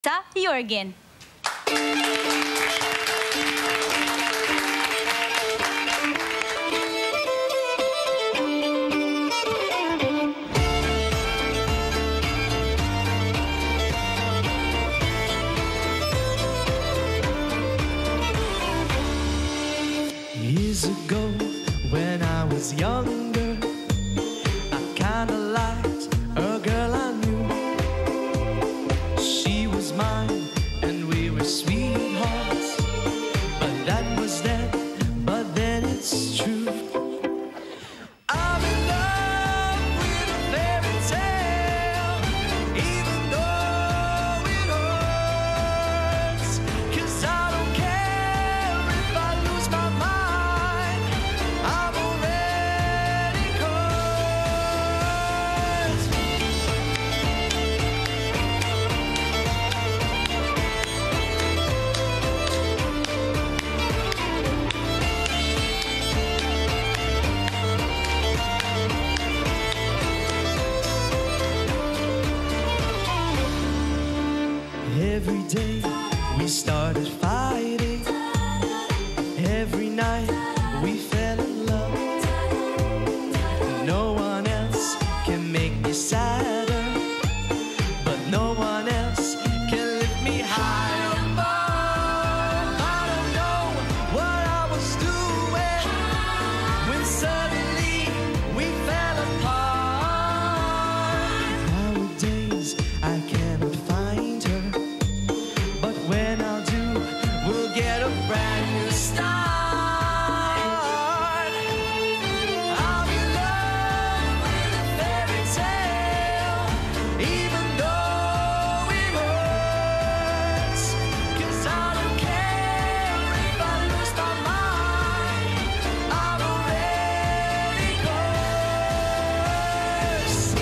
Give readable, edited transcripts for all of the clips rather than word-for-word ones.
Ta' Jurgen. Years ago, when I was younger, I kinda liked a girl I knew. She was mine, and we were sweethearts. But that was then, but then it's true. I'm in love with a fairy tale, even though it hurts. 'Cause I don't care if I lose my mind. I'm already cursed. Every day we started fighting. Every night we fell in love. No one else can make me sadder, but no one else can lift me high above. I don't know what I was doing when suddenly we fell apart. Nowadays I cannot find her, but when I do, we'll get a brand new start. I'm in love with a fairy tale, even though it hurts. 'Cause I don't care if I lose my mind. I'm already cursed.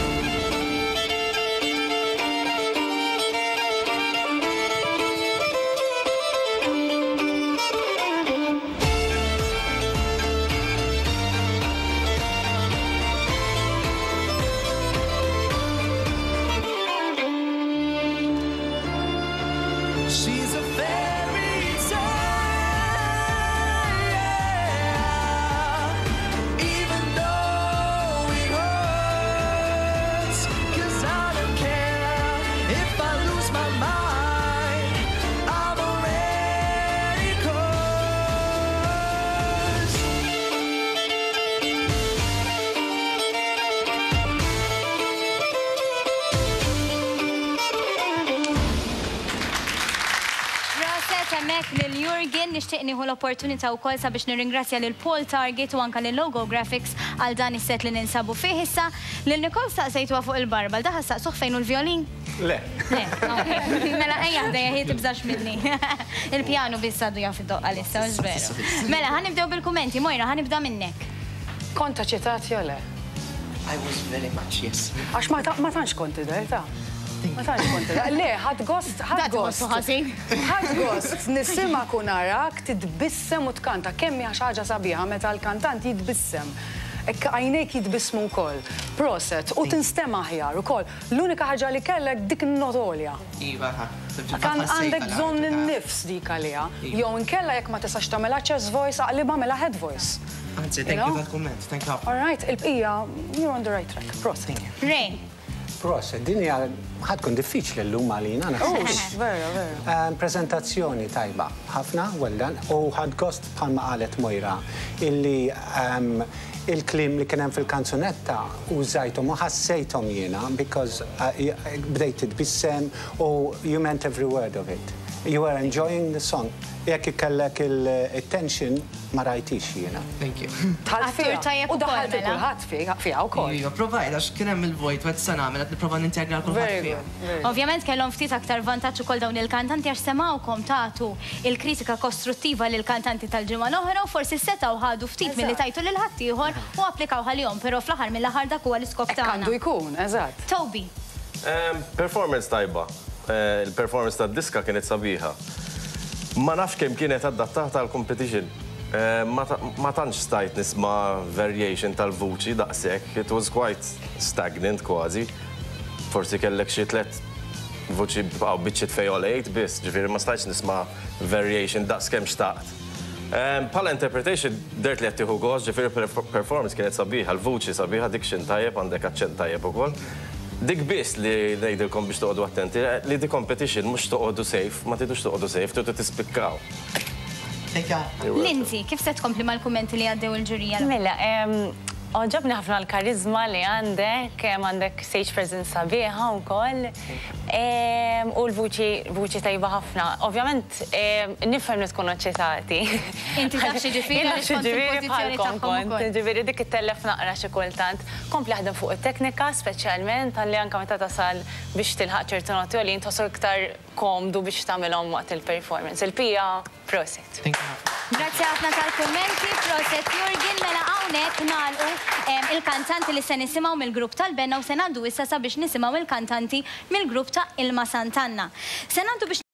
She's a fairy tale, even though it hurts. 'Cause I don't care if I lose my mind. I'm already cursed. Proset hemmhekk lil Jurgen, nixtieq nieħu l-opportunità wkoll sabiex nirringrazzja lil Paul Target u anke lil Logo Graphics għal dan is-set li ninsabu fih issa. Lil Nicole staqsejtuha fuq il-barbal, daħ staqsuh fejn hu l-violin? Le. Le, okej. Mela ejja ħdejja ħi tibżax minni. Il-pjanu biss għadu jaf id-doqqa lissa, mhux veru. Mela, ħanibdew bil-kumenti, Mojra, ħanibda minnek. Konta ċitat jole? I was very much, yes. Għax ma tantx konti da. Ma tantx konti da. Le, ħad gost, ħad gost. Ħad gost, nisima kun narak titbissem u tkanta. Kemm hija xi ħaġa sabiħa meta l-kantant jitbissem. Ekk għajnejk jitbissmu wkoll. Proset, u tinstema aħjar ukoll. L-unika ħaġa li kellek dik n-notolja. Iva, Kan għandek bżonn in-nifs dik għalija. Jew inkella jekk ma tistax tagħmilha chest voice aqlibha mela head voice. Anzi, thank you tal-komment, thank you. All right, il-bqija, you're on the right track. Proset. Ray. Proset, din hija ħadkun diffiċli llum għalina naħseb. Vera. Prezentazzjoni tajba ħafna, well done, u ħad gost bħalma qalet Mojra illi il-klim li kien hemm fil-kanzunetta użajthom u ħassejthom jiena because bdejt titbissem u you meant every word of it. You were enjoying the song. Jekk ikellek il-tension ma rajtix jiena. Thank you. Attur tajjeb U ukoll, daħalt mela. kulħadd fiha wkoll. Iva, provajda, kien hemm il-vojt, għed sanamel, għed niprofa nintegra kulħadd Very fiha. good. Ovvjament kellhom ftit aktar vantaġġ ukoll dawn il-kantanti għax semawkom tagħtu il-kritika kostruttiva lil kantanti tal-ġimgħa l-oħra u forsi setgħu ħadu ftit milli tajtu lil ħadd ieħor u applikaw ħalihom, però fl-aħħar mill-aħħar dak huwa l-iskop tagħna. Għandu jkun, eżatt. Toby. Performance tajba. Il-performance tad-diska kienet sabiħa. Ma nafx kemm kienet adattata għal-competition. Ma tantx stajt nisma' variation tal-vuċi daqshekk. It was quite stagnant kważi. Forsi kellek xi 3 vuċi biċċit fejolejt biss, ġifieri ma stajtx nisma' variation daqskemm xtaqt. Pala interpretation, dirt li għattiħu għoż, ġifiri performance kienet sabiħa, l-vuċi sabiħa, diction tajjeb, għandek accent tajjeb u kol. Dik bis li nejdilkom biex toqodu attenti, li di competition mux toqodu safe, ma tidux toqodu safe, tutu tispikkaw. Lindsay, kif se tkompli mal-kummenti li għaddew il-ġurija? Mela, oġobni ħafna l-karizma li għandek stage presence sabiħa u koll, u l-vuċi tajba ħafna. Ovvjament, nifhem li tkunu ċitati. Inti taf xi ġifieri għaliex kont il-pożizzjoni tagħhom ukoll. Ġifieri dik it-tellef naqra xi kultant. Kompli ħadem fuq it-teknika, speċjalment għalli anke meta tasal biex tilħaq ċertu noti li intħossu iktar komdu biex tagħmilhom waqt il-performance. Il-pija, proset. Grazzi ħafna tal-kummenti, proset Jurgen, mela hawnhekk nagħlqu il-kantanti li se nisimgħu mill-grupp tal-Benna u se ngħaddu issa sabiex nisimgħu il-kantanti mill-grupp ta' Ilma Santanna. Se ngħaddu biex